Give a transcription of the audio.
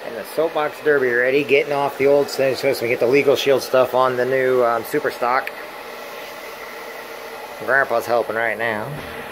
And the Soapbox Derby ready, getting off the old things so we get the legal shield stuff on the new super stock. Grandpa's helping right now.